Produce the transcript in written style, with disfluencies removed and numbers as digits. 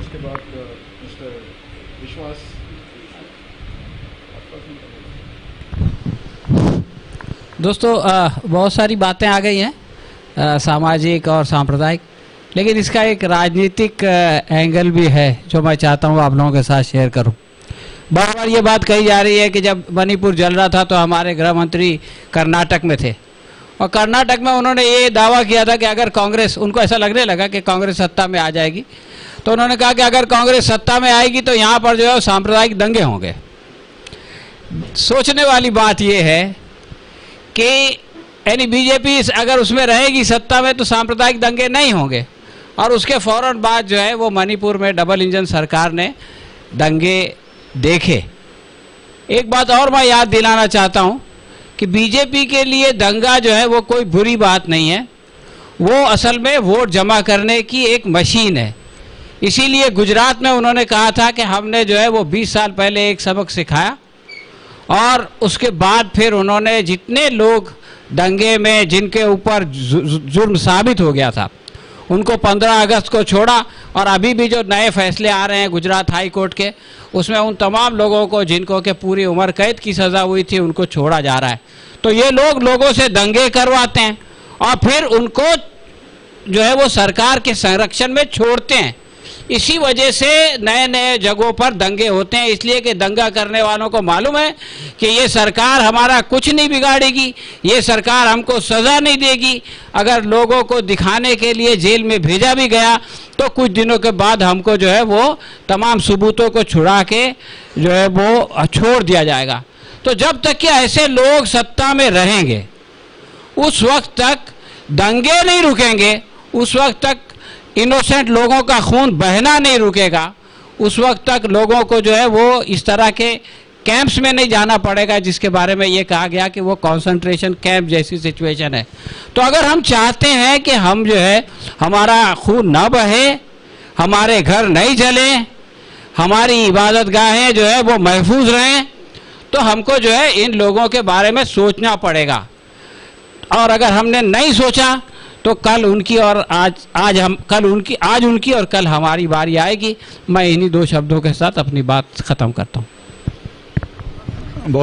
उसके बाद मिस्टर विश्वास। दोस्तों बहुत सारी बातें आ गई हैं सामाजिक और सांप्रदायिक, लेकिन इसका एक राजनीतिक एंगल भी है जो मैं चाहता हूँ आप लोगों के साथ शेयर करूँ। बार बार ये बात कही जा रही है कि जब मणिपुर जल रहा था तो हमारे गृह मंत्री कर्नाटक में थे और कर्नाटक में उन्होंने ये दावा किया था कि अगर कांग्रेस, उनको ऐसा लगने लगा कि कांग्रेस सत्ता में आ जाएगी, तो उन्होंने कहा कि अगर कांग्रेस सत्ता में आएगी तो यहाँ पर जो है सांप्रदायिक दंगे होंगे। सोचने वाली बात यह है कि यानी बीजेपी अगर उसमें रहेगी सत्ता में तो सांप्रदायिक दंगे नहीं होंगे, और उसके फौरन बाद जो है वो मणिपुर में डबल इंजन सरकार ने दंगे देखे। एक बात और मैं याद दिलाना चाहता हूं कि बीजेपी के लिए दंगा जो है वो कोई बुरी बात नहीं है, वो असल में वोट जमा करने की एक मशीन है। इसीलिए गुजरात में उन्होंने कहा था कि हमने जो है वो 20 साल पहले एक सबक सिखाया, और उसके बाद फिर उन्होंने जितने लोग दंगे में जिनके ऊपर जुर्म साबित हो गया था उनको 15 अगस्त को छोड़ा, और अभी भी जो नए फैसले आ रहे हैं गुजरात हाई कोर्ट के, उसमें उन तमाम लोगों को जिनको के पूरी उम्र कैद की सज़ा हुई थी उनको छोड़ा जा रहा है। तो ये लोग लोगों से दंगे करवाते हैं और फिर उनको जो है वो सरकार के संरक्षण में छोड़ते हैं। इसी वजह से नए नए जगहों पर दंगे होते हैं, इसलिए कि दंगा करने वालों को मालूम है कि ये सरकार हमारा कुछ नहीं बिगाड़ेगी, ये सरकार हमको सज़ा नहीं देगी। अगर लोगों को दिखाने के लिए जेल में भेजा भी गया तो कुछ दिनों के बाद हमको जो है वो तमाम सबूतों को छुड़ा के जो है वो छोड़ दिया जाएगा। तो जब तक कि ऐसे लोग सत्ता में रहेंगे उस वक्त तक दंगे नहीं रुकेंगे, उस वक्त तक इनोसेंट लोगों का खून बहना नहीं रुकेगा, उस वक्त तक लोगों को जो है वो इस तरह के कैंप्स में नहीं जाना पड़ेगा जिसके बारे में ये कहा गया कि वो कंसंट्रेशन कैंप जैसी सिचुएशन है। तो अगर हम चाहते हैं कि हम जो है हमारा खून ना बहे, हमारे घर नहीं जले, हमारी इबादत गाहें जो है वो महफूज रहें, तो हमको जो है इन लोगों के बारे में सोचना पड़ेगा। और अगर हमने नहीं सोचा तो कल उनकी और आज उनकी और कल हमारी बारी आएगी। मैं इन्हीं 2 शब्दों के साथ अपनी बात ख़त्म करता हूँ।